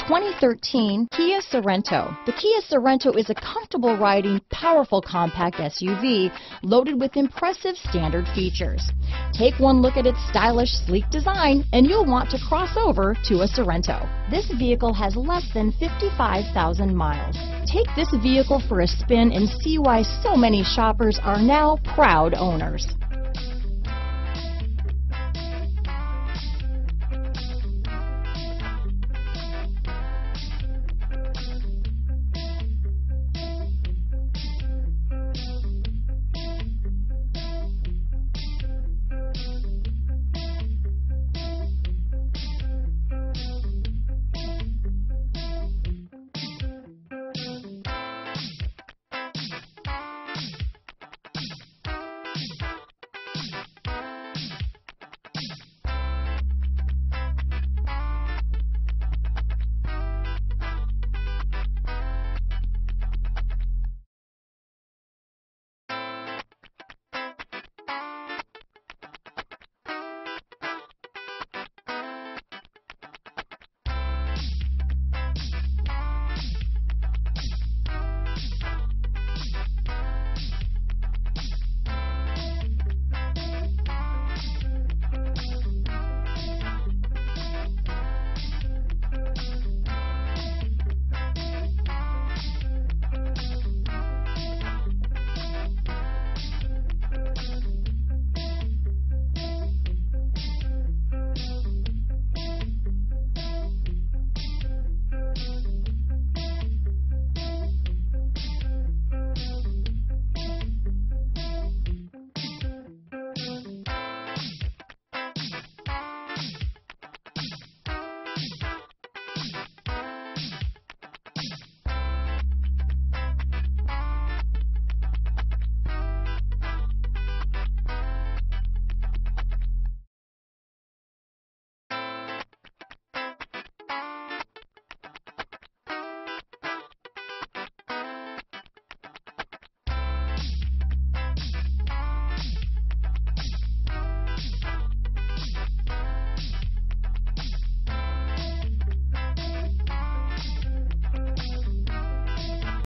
2013 Kia Sorento. The Kia Sorento is a comfortable riding, powerful compact SUV loaded with impressive standard features. Take one look at its stylish, sleek design and you'll want to cross over to a Sorento. This vehicle has less than 55,000 miles. Take this vehicle for a spin and see why so many shoppers are now proud owners.